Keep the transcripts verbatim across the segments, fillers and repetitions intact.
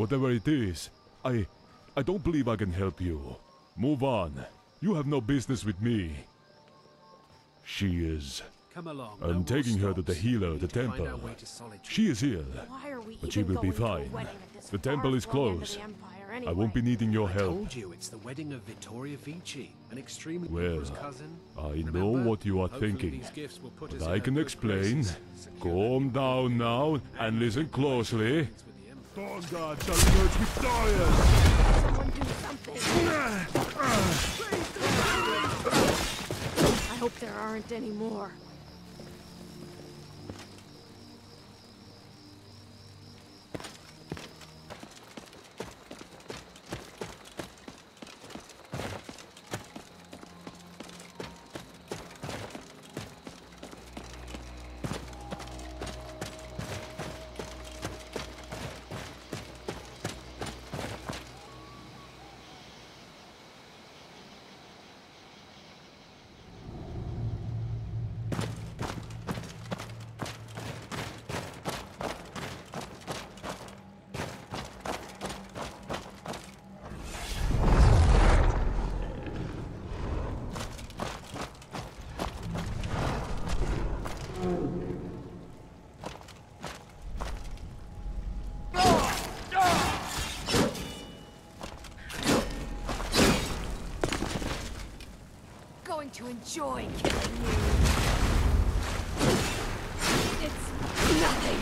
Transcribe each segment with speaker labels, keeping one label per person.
Speaker 1: whatever it is, I... I don't believe I can help you. Move on. You have no business with me. She is...
Speaker 2: Come along.
Speaker 1: I'm
Speaker 2: no
Speaker 1: taking her to
Speaker 2: stops.
Speaker 1: the healer,
Speaker 2: We
Speaker 1: the
Speaker 2: need to find
Speaker 1: temple.
Speaker 2: our way to solitude.
Speaker 1: She is here,
Speaker 3: Why are we
Speaker 1: but she
Speaker 3: even
Speaker 1: will be
Speaker 3: going to a
Speaker 1: fine.
Speaker 3: wedding at this
Speaker 1: The temple is
Speaker 3: far-flung end of
Speaker 1: closed.
Speaker 3: the Empire
Speaker 1: I
Speaker 3: anyway?
Speaker 1: won't be needing your
Speaker 2: I
Speaker 1: help.
Speaker 2: told you it's the wedding of Vittoria Vici, an extremely
Speaker 1: Well,
Speaker 2: numerous cousin.
Speaker 1: I
Speaker 2: Remember?
Speaker 1: know what you are
Speaker 2: Hopefully
Speaker 1: thinking,
Speaker 2: these gifts will put us
Speaker 1: but
Speaker 2: in
Speaker 1: I
Speaker 2: her
Speaker 1: can
Speaker 2: good
Speaker 1: explain.
Speaker 2: graces.
Speaker 1: Calm down now and listen closely.
Speaker 2: With the Emperor.
Speaker 1: Storm guards shall emerge victorious!
Speaker 3: Someone do something! I hope there aren't any more. Going to enjoy killing you. It's nothing.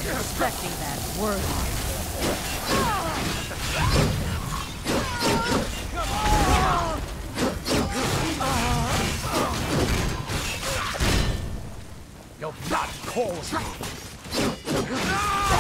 Speaker 3: Respecting that word.
Speaker 4: You'll not cause me.